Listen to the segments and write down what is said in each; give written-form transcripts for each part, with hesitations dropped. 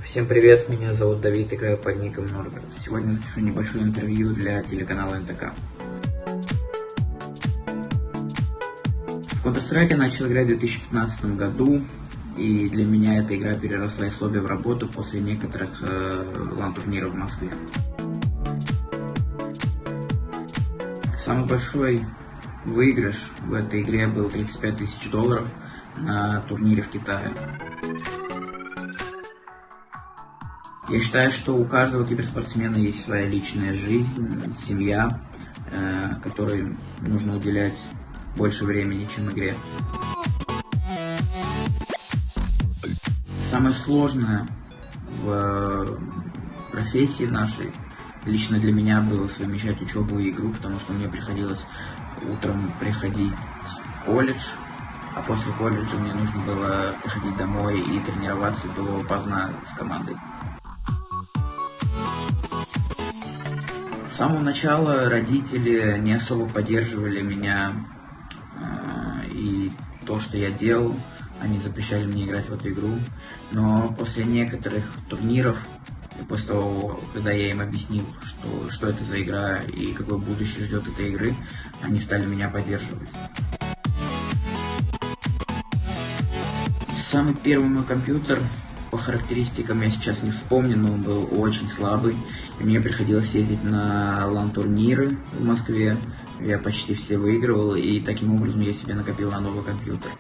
Всем привет, меня зовут Давид, играю под ником Норберт. Сегодня запишу небольшое интервью для телеканала НТК. В Counter-Strike я начал играть в 2015 году, и для меня эта игра переросла из хобби в работу после некоторых лан-турниров в Москве. Самый большой выигрыш в этой игре был $35 тысяч на турнире в Китае. Я считаю, что у каждого киберспортсмена есть своя личная жизнь, семья, которой нужно уделять больше времени, чем игре. Самое сложное в профессии нашей лично для меня было совмещать учебу и игру, потому что мне приходилось утром приходить в колледж, а после колледжа мне нужно было приходить домой и тренироваться допоздна с командой. С самого начала родители не особо поддерживали меня и то, что я делал. Они запрещали мне играть в эту игру. Но после некоторых турниров, после того, когда я им объяснил, что это за игра и какое будущее ждет этой игры, они стали меня поддерживать. Самый первый мой компьютер, по характеристикам я сейчас не вспомню, но он был очень слабый. И мне приходилось ездить на лан-турниры в Москве. Я почти все выигрывал, и таким образом я себе накопил на новый компьютер.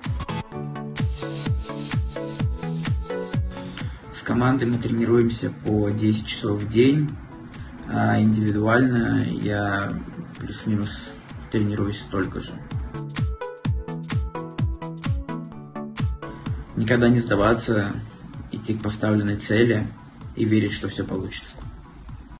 С командой мы тренируемся по 10 часов в день, а индивидуально я плюс-минус тренируюсь столько же. Никогда не сдаваться, идти к поставленной цели и верить, что все получится.